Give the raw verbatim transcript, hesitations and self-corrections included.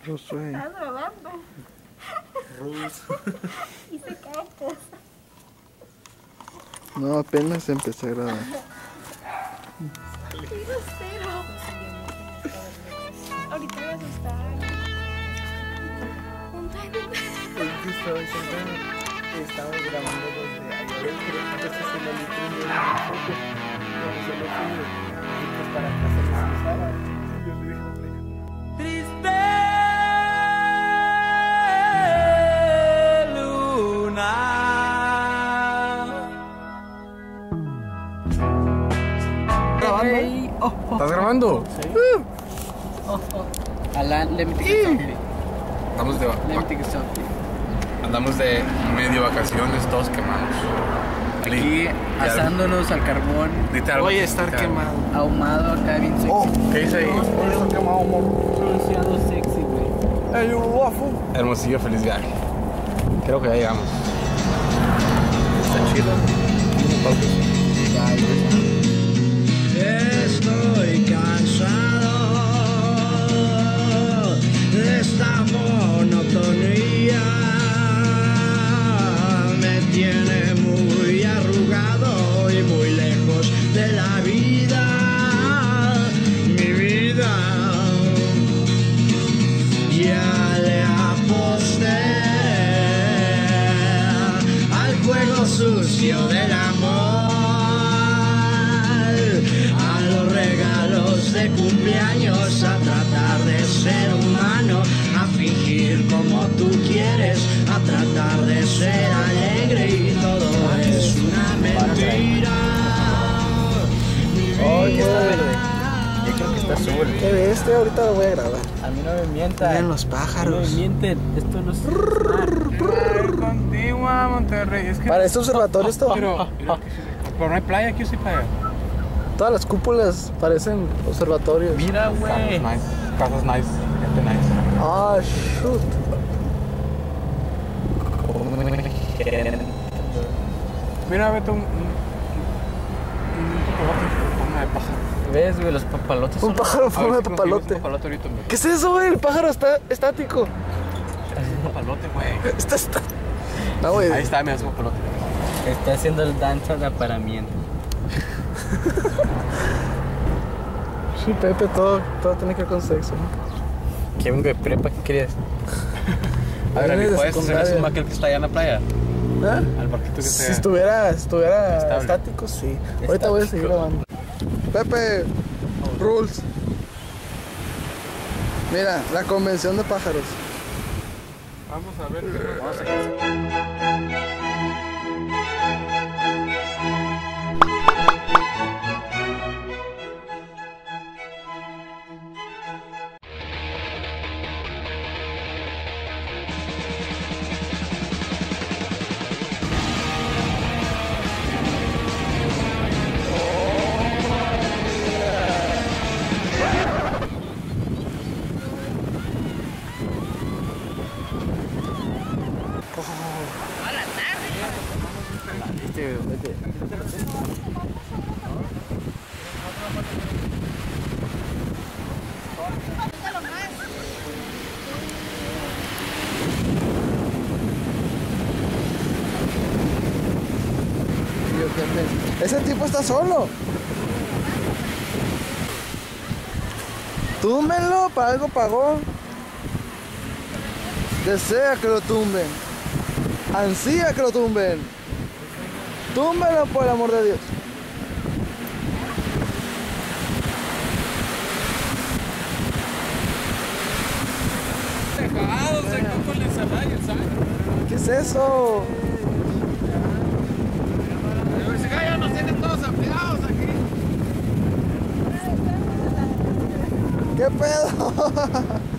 Josué. ¿Estás grabando? Rules. Hice cacas. No, apenas empecé a grabar. ¡Qué grosero! Ahorita voy a asustar. Un timing. Es que estaba diciendo que estamos grabando desde ayer. Creo que se lo metí en el foco. Cuando se lo fui, y pues para que se les usara. Yo le dije a la playa. Triste luna. ¿Grabando? Hey, oh, oh, ¿estás grabando? Sí. Oh, oh. Alan, let me take something. Estamos de Let me take something. Andamos de medio vacaciones, todos quemados. Aquí asándonos al carbón. Literal, Voy a estar literal. quemado. Ahumado acá bien sexy. Oh, ¿Qué dice ahí? voy a estar quemado, amor. Pronunciado sexy, güey. Hey, you waffle. Hermosillo, feliz viaje. Creo que ya llegamos. Está chido. Estoy cansado de esta monotonía, me tiene muy arrugado y muy lejos de la vida, mi vida. Ya le aposté al juego sucio del amor, de cumpleaños, a tratar de ser humano, a fingir como tú quieres, a tratar de ser alegre y todo es una mentira. Oh, ya está verde. Yo creo que está azul. ¿Qué ves? Este ahorita lo voy a grabar. A mí no me mientan. Miren los No me pájaros. mienten. Esto no es. Contigua, Monterrey. Es que. Para este observatorio esto. Pero, pero no hay playa, aquí sí hay playa. Todas las cúpulas parecen observatorios. Mira, Casas güey. nice. Casas nice. Gente nice. Ah, shoot. Mira, vete un. Un, un papalote en forma de pájaro. ¿Ves, güey? Los papalotes Un son. pájaro en forma de A ver si conseguimos papalote. un papalote ahorita, hombre. ¿Qué es eso, güey? El pájaro está estático. Es un papalote, güey. Está está. No, güey. Ahí está, mira, es un papalote. Está haciendo el danza de aparamiento. Sí, Pepe, todo, todo tiene que ver con sexo, ¿no? ¿Qué vengo de prepa? ¿Qué querías? A ver, Vienes de ¿puedes hacer secundaria. un aquel que está allá en la playa? ¿Eh? Al barquito que está Si allá. estuviera, estuviera Estable. estático, sí. Ahorita voy a seguir grabando. Pepe, rules. Mira, la convención de pájaros. Vamos a ver. Vamos a Este, vete. Y yo, Pepe, ese tipo está solo. Túmbenlo, para algo pagó. Desea que lo tumben. Ansía que lo tumben. Túmbenlo por el amor de Dios. Dejados, se con la ensalada y el sal. ¿Qué es eso? Ya nos tienen todos ampliados aquí. ¿Qué pedo?